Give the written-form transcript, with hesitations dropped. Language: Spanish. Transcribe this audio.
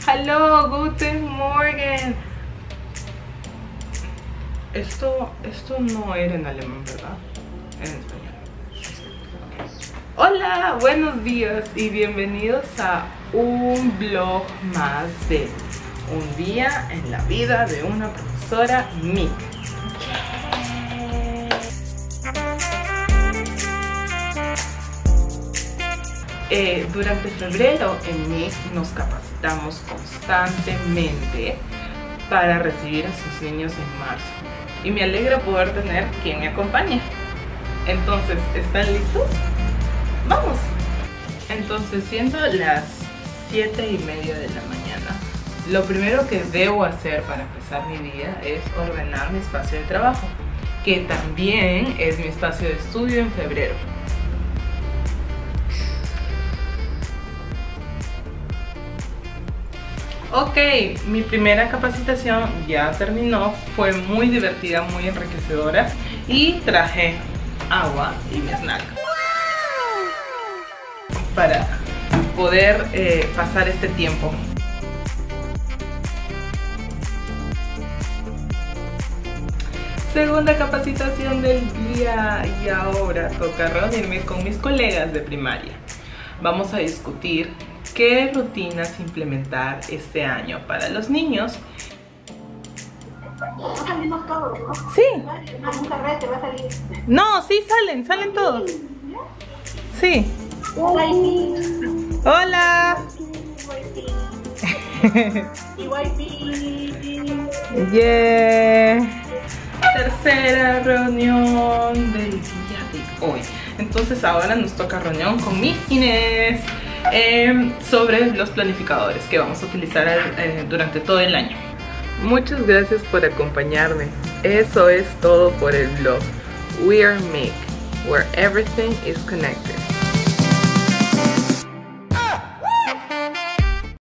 Hello, guten Morgen. Esto no era en alemán, ¿verdad? En español. Okay. Hola, buenos días y bienvenidos a un vlog más de un día en la vida de una profesora MIC. Durante febrero en MIC nos capacitamos constantemente para recibir a sus niños en marzo y me alegra poder tener quien me acompañe. Entonces, ¿están listos? ¡Vamos! Entonces, siendo las 7:30 de la mañana, lo primero que debo hacer para empezar mi día es ordenar mi espacio de trabajo, que también es mi espacio de estudio en febrero. Ok, mi primera capacitación ya terminó, fue muy divertida, muy enriquecedora y traje agua y mi snack para poder pasar este tiempo. Segunda capacitación del día y ahora toca reunirme con mis colegas de primaria. Vamos a discutir qué rutinas implementar este año para los niños. No salimos todos, ¿no? Sí. Con un carrete va a salir. No, sí salen todos. Sí. Hola. Yeah. Tercera reunión del día de hoy. Entonces ahora nos toca reunión con Miss Inés sobre los planificadores que vamos a utilizar durante todo el año. Muchas gracias por acompañarme. Eso es todo por el vlog. We are MIC, where everything is connected.